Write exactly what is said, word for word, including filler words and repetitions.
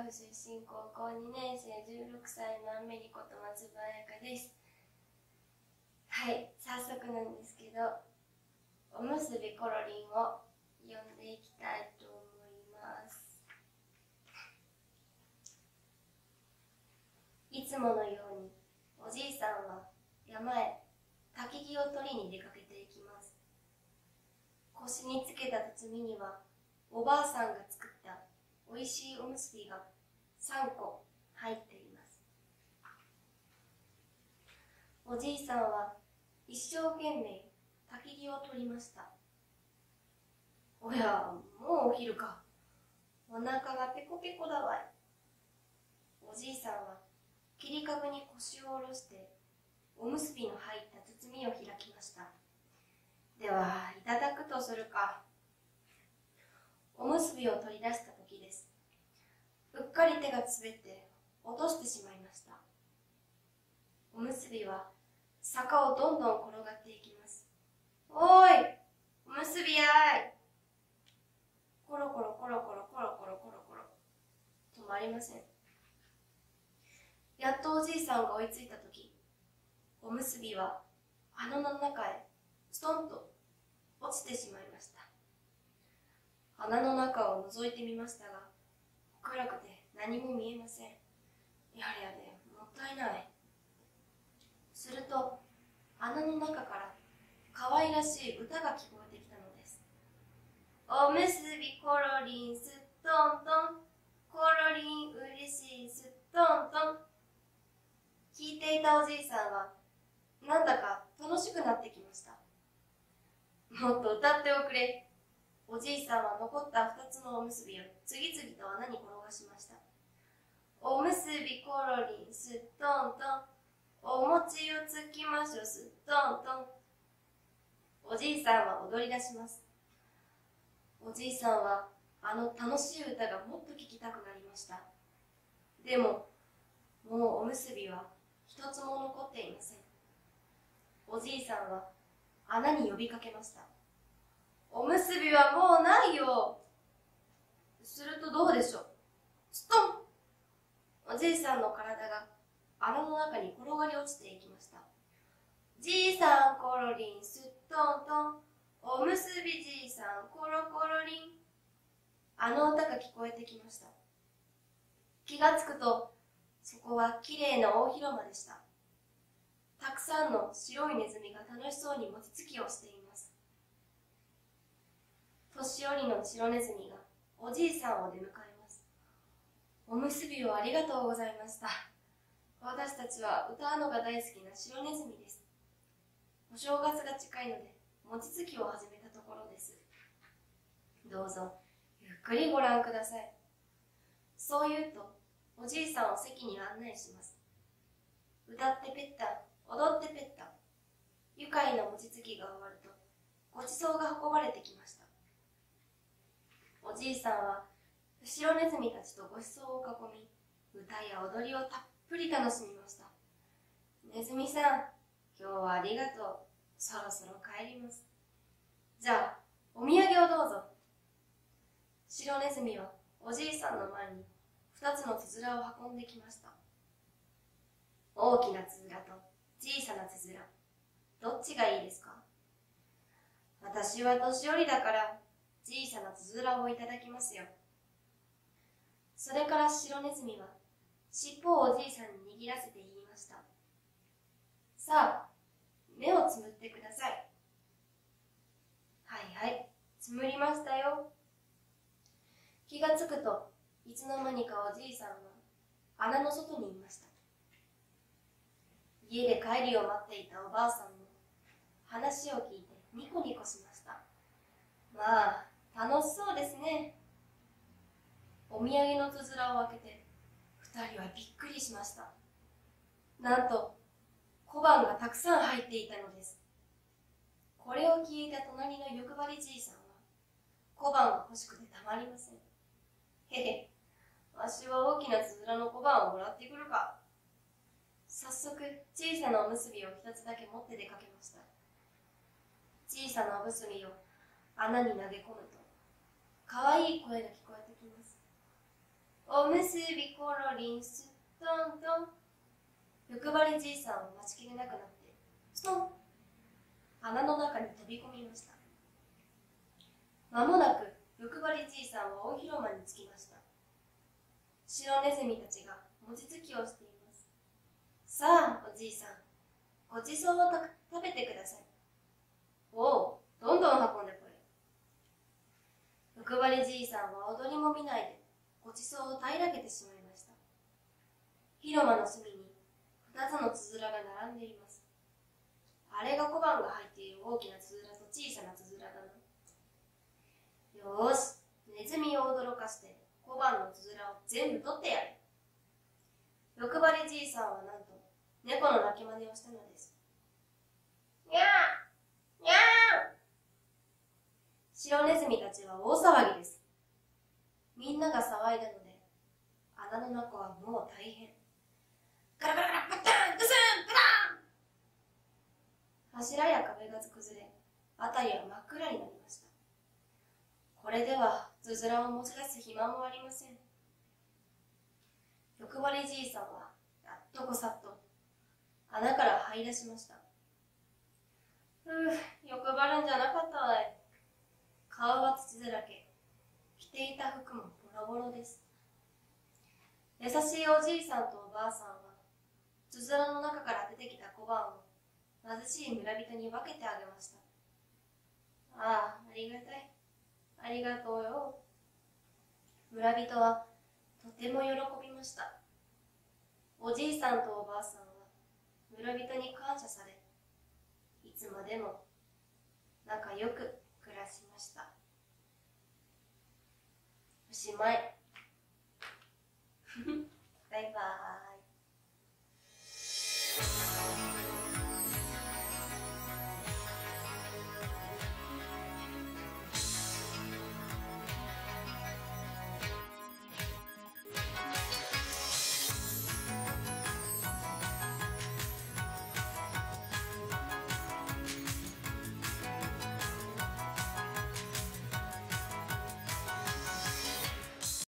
府出身高校にねん生じゅうろくさいのアメリコと松葉彩香です。はい、早速なんですけど、おむすびコロリンを読んでいきたいと思います。いつものようにおじいさんは山へ焚き木を取りに出かけていきます。腰につけた包みにはおばあさんが作ったおいしいおむすびがさんこ入っています。おじいさんは一生懸命焚き木を取りました。おや、もうお昼か。お腹がペコペコだわい。おじいさんは切り株に腰を下ろしておむすびの入った包みを開きました。では、いただくとするか。おむすびを取り出した時です。うっかり手が滑って落としてしまいました。おむすびは坂をどんどん転がっていきます。おーい、おむすびやーい。コロコロコロコロコロコロコロコロ。止まりません。やっとおじいさんが追いついた時、おむすびは穴の中へストンと落ちてしまいました。穴の中を覗いてみましたが、暗くて何も見えません。やれやれ、もったいない。すると、穴の中から可愛らしい歌が聞こえてきたのです。おむすびコロリンすっとんとん、コロリンうれしいすっとんとん。聞いていたおじいさんは、なんだか楽しくなってきました。もっと歌っておくれ。おじいさんは残ったふたつのおむすびを次々と穴に転がしました。おむすびコロリンすっとんとん、お餅をつきましょすっとんとん。おじいさんは踊り出します。おじいさんはあの楽しい歌がもっと聞きたくなりました。でも、もうおむすびは一つも残っていません。おじいさんは穴に呼びかけました。おむすびはもうないよ。するとどうでしょう。ストン。おじいさんの体が穴の中に転がり落ちていきました。じいさんコロリンすっとんとん、おむすびじいさんコロコロリン。あの歌が聞こえてきました。気がつくと、そこはきれいな大広間でした。たくさんの白いネズミが楽しそうに餅つきをしています。年寄りの白ネズミがおじいさんを出迎えます。おむすびをありがとうございました。私たちは歌うのが大好きな白ネズミです。お正月が近いので餅つきを始めたところです。どうぞゆっくりご覧ください。そう言うとおじいさんを席に案内します。歌ってペッタ、踊ってペッタ。愉快な餅つきが終わるとごちそうが運ばれてきました。おじいさんは後ろネズミたちとごちそうを囲み、歌や踊りをたっぷり楽しみました。ネズミさん、今日はありがとう。そろそろ帰ります。じゃあ、お土産をどうぞ。白ネズミはおじいさんの前に二つのつづらを運んできました。大きなつづらと小さなつづら、どっちがいいですか？私は年寄りだから小さなつづらをいただきますよ。それから白ネズミは尻尾をおじいさんに握らせて言いました。さあ、目をつむってください。はいはい、つむりましたよ。気がつくといつの間にかおじいさんは穴の外にいました。家で帰りを待っていたおばあさんも話を聞いてニコニコしました。まあ、楽しそうですね。お土産のつづらを開けて二人はびっくりしました。なんと小判がたくさん入っていたのです。これを聞いた隣の欲張りじいさんは小判が欲しくてたまりません。へへ、わしは大きなつづらの小判をもらってくるか。早速小さなおむすびを一つだけ持って出かけました。小さなおむすびを穴に投げ込むとかわいい声が聞こえてきます。 おむすびころりんすトントン。欲張りじいさんは待ちきれなくなってストン、穴の中に飛び込みました。まもなく欲張りじいさんは大広間に着きました。白ネズミたちが餅つきをしています。さあおじいさん、ごちそうをた食べてください。おう、どんどん運んでこい。欲張りじいさんは踊りも見ないでごちそうを平らげてしまいました。広間の隅に二つのつづらが並んでいます。あれが小判が入っている大きなつづらと小さなつづらだな。よーし、ネズミを驚かして小判のつづらを全部取ってやる。欲張りじいさんはなんと猫の鳴き真似をしたのです。にゃーにゃー。白ネズミたちは大騒ぎです。みんなが騒いだので穴の中はもう大変。ガラガラガラパッタングスンパタン。柱や壁が崩れ、辺りは真っ暗になりました。これではつづらを持ち出す暇もありません。欲張りじいさんはやっとこさっと穴から這い出しました。ふう、欲張るんじゃなかったわい。顔は土だらけ、着ていた服もボロボロです。優しいおじいさんとおばあさんはつづらの中から出てきた小判を貧しい村人に分けてあげました。ああ、ありがたい。ありがとうよ。村人はとても喜びました。おじいさんとおばあさんは村人に感謝され、いつまでも仲良く暮らしました。おしまい。